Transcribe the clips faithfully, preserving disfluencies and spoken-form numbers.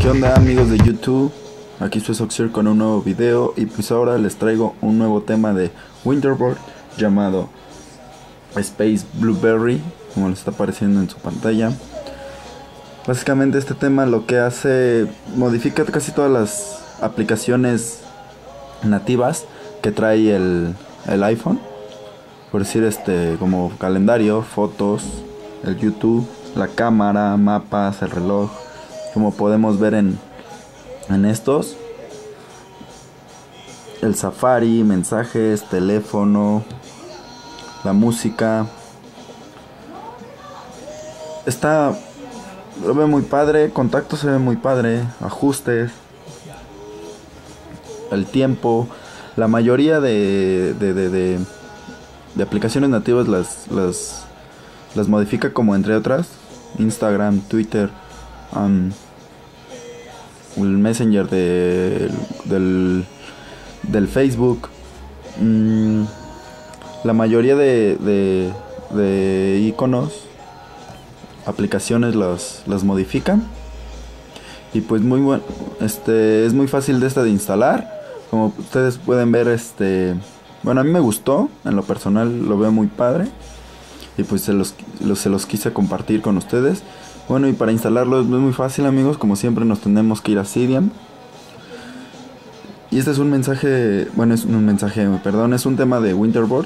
¿Qué onda, amigos de YouTube? Aquí estoy Soxer con un nuevo video y pues ahora les traigo un nuevo tema de Winterboard llamado Space Blueberry, como les está apareciendo en su pantalla. Básicamente este tema lo que hace, modifica casi todas las aplicaciones nativas que trae el, el iPhone. Por decir, este, como calendario, fotos, el YouTube, la cámara, mapas, el reloj. Como podemos ver en, en estos, el Safari, mensajes, teléfono, la música. Está, lo ve muy padre, contacto se ve muy padre, ajustes, el tiempo. La mayoría de, de, de, de, de aplicaciones nativas las, las, las modifica, como entre otras Instagram, Twitter, um, el Messenger de, del, del Facebook. Mm, la mayoría de, de, de iconos, aplicaciones las, las modifican. Y pues muy bueno, este, es muy fácil de esta de instalar. Como ustedes pueden ver, este, bueno, a mí me gustó, en lo personal lo veo muy padre. Y pues se los, los, se los quise compartir con ustedes. Bueno, y para instalarlo es muy fácil, amigos. Como siempre nos tenemos que ir a Cydia. Y este es un mensaje, bueno, es un mensaje, perdón, es un tema de Winterboard,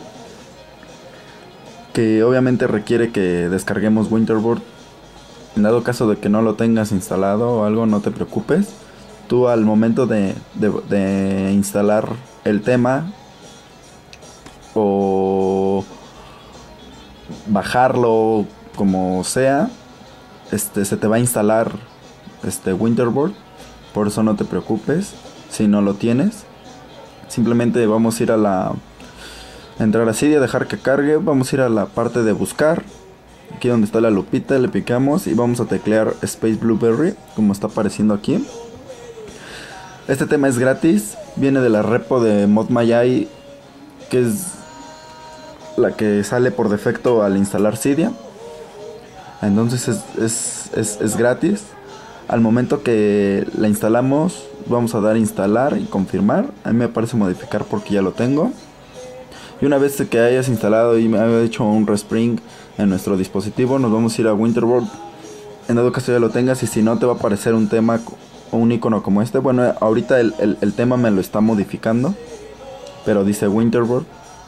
que obviamente requiere que descarguemos Winterboard. En dado caso de que no lo tengas instalado o algo, no te preocupes. Tú al momento de, de, de instalar el tema o bajarlo, como sea, este se te va a instalar este Winterboard. Por eso no te preocupes si no lo tienes. Simplemente vamos a ir a la a entrar a Cydia, dejar que cargue. Vamos a ir a la parte de buscar, aquí donde está la lupita, le picamos y vamos a teclear Space Blueberry, como está apareciendo aquí. Este tema es gratis, viene de la repo de ModMyAI, que es la que sale por defecto al instalar Cydia. Entonces es, es, es, es gratis. Al momento que la instalamos, vamos a dar instalar y confirmar. A mí me parece modificar porque ya lo tengo. Y una vez que hayas instalado y me haya hecho un respring en nuestro dispositivo, nos vamos a ir a Winterboard. En dado caso ya lo tengas, y si no, te va a aparecer un tema o un icono como este. Bueno, ahorita el, el, el tema me lo está modificando, pero dice Winterboard.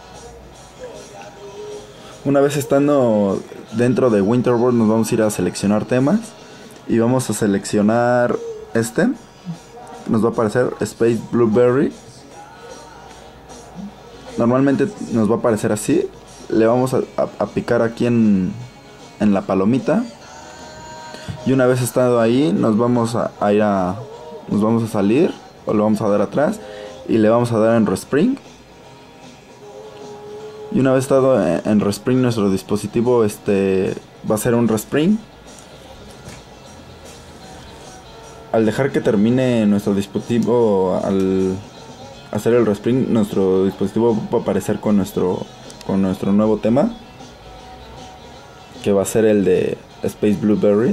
Una vez estando dentro de Winterboard, nos vamos a ir a seleccionar temas y vamos a seleccionar este. Nos va a aparecer Space Blueberry. Normalmente nos va a aparecer así. Le vamos a, a, a picar aquí en, en la palomita. Y una vez estando ahí, nos vamos a, a ir a nos vamos a salir, o lo vamos a dar atrás y le vamos a dar en respring. Y una vez estado en, en respring, nuestro dispositivo este va a hacer un respring. Al dejar que termine nuestro dispositivo, al hacer el respring, nuestro dispositivo va a aparecer con nuestro con nuestro nuevo tema, que va a ser el de Space Blueberry.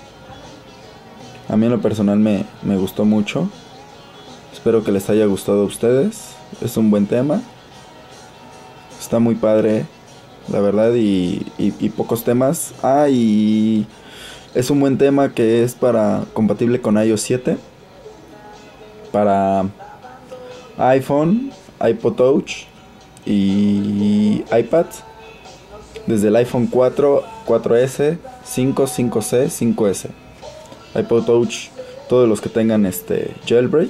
A mí en lo personal me, me gustó mucho. Espero que les haya gustado a ustedes. Es un buen tema. Está muy padre, la verdad, y, y, y pocos temas. Ah, y es un buen tema que es para compatible con i O S siete. Para iPhone, iPod Touch y iPad. Desde el iPhone cuatro, cuatro ese, cinco, cinco C, cinco S. iPod Touch, todos los que tengan este jailbreak.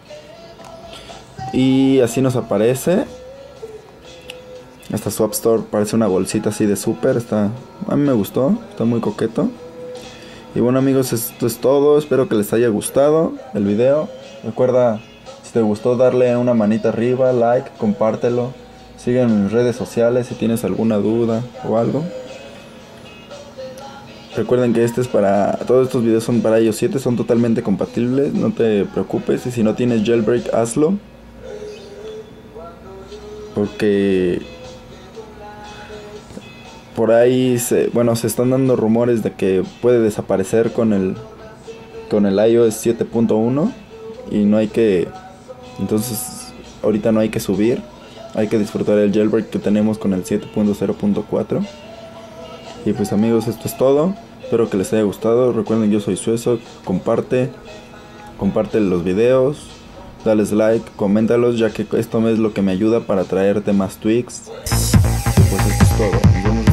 Y así nos aparece. Esta su App Store parece una bolsita así de súper. Está, a mí me gustó, está muy coqueto. Y bueno, amigos, esto es todo. Espero que les haya gustado el video. Recuerda, si te gustó, darle una manita arriba, like, compártelo. Sígueme en mis redes sociales si tienes alguna duda o algo. Recuerden que este es para, todos estos videos son para i O S siete, son totalmente compatibles, no te preocupes. Y si no tienes jailbreak, hazlo, porque por ahí se, bueno, se están dando rumores de que puede desaparecer con el con el iOS siete punto uno y no hay que, entonces ahorita no hay que subir, hay que disfrutar el jailbreak que tenemos con el siete punto cero punto cuatro. Y pues amigos, esto es todo, espero que les haya gustado. Recuerden, yo soy Sueso, comparte, comparte los videos, dales like, coméntalos, ya que esto es lo que me ayuda para traerte más tweaks. Y pues esto es todo, nos vemos.